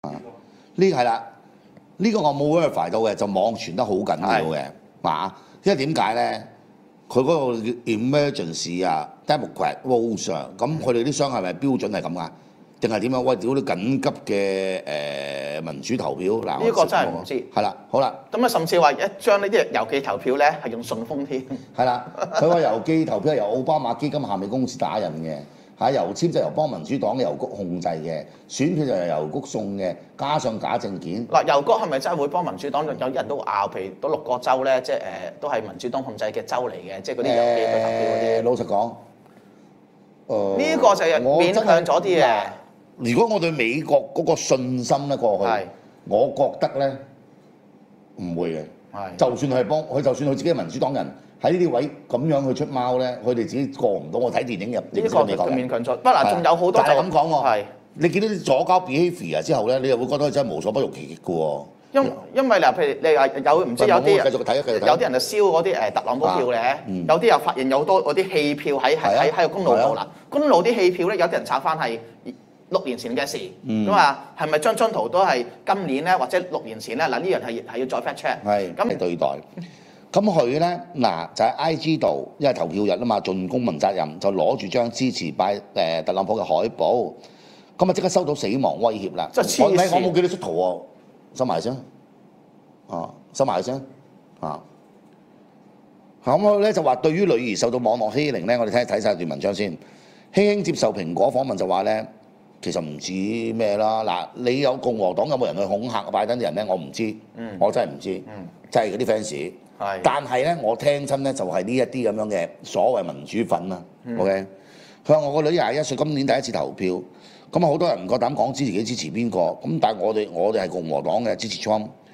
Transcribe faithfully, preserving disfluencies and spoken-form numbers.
啊，呢係啦，呢、這個我冇 verify 到嘅，就網傳得好緊要嘅，嘛？因為點解咧？佢嗰個叫 emergency 啊 Democrat vote 啊，咁佢哋啲箱係咪標準係咁噶？定係點樣？喂，屌啲緊急嘅誒、呃、民主投票嗱， 呢個真係唔知。 係啦，好啦。 咁啊，甚至話一張呢啲郵寄投票咧係用順豐添。 係啦，佢話郵寄投票係由奧巴馬基金下面公司打印嘅，嚇郵籤就由幫民主黨嘅郵局控制嘅，選票就由郵局送嘅，加上假證件。 嗱，郵局係咪真係會幫民主黨？有啲人都拗，譬如嗰六個州咧，即係誒、呃、都係民主黨控制嘅州嚟嘅，即係嗰啲郵寄投票嗰啲。 老實講，誒、呃、 呢個就係勉強咗啲嘅。 如果我對美國嗰個信心咧過去，我覺得咧唔會嘅。就算係幫佢，就算佢自己係民主黨人喺呢啲位咁樣去出貓咧，佢哋自己過唔到。我睇電影入呢個美國勉強咗。不嗱，仲有好多就係咁講喎。你見到啲左膠 behaviour 之後咧，你又會覺得佢真係無所不用其極嘅喎。 因因為嗱，譬如你話有唔知有啲人繼續睇繼續睇有啲人就燒嗰啲誒特朗普票嘅，嗯、有啲又發現有好多嗰啲棄票喺喺喺個公路度啦。公路啲棄票咧，有啲人拆翻係六年前嘅事，咁啊係咪張張圖都係今年咧，或者六年前咧？嗱，呢樣係係要再 fact check。 係咁嚟對待。咁佢咧嗱就喺 I G 度，因為投票日啊嘛，盡公民責任，就攞住張支持拜誒特朗普嘅海報。咁啊即刻收到死亡威脅啦！ 即係黐線。 我冇記得出圖喎，收埋先。啊，收埋先。啊。咁佢咧就話，對於女兒受到網絡欺凌咧，我哋睇睇曬段文章先。輕輕接受蘋果訪問就話咧。其實唔知咩啦，嗱，你有共和黨有冇人去恐嚇拜登啲人咧？我唔知，嗯、我真係唔知，嗯、即係嗰啲 fans。係，但係咧，我聽親咧就係呢一啲咁樣嘅所謂民主粉啊。嗯、OK，佢話我個女廿一歲，今年第一次投票，咁啊好多人唔夠膽講支持自己支持邊個，咁但係我哋我哋係共和黨嘅支持 Trump。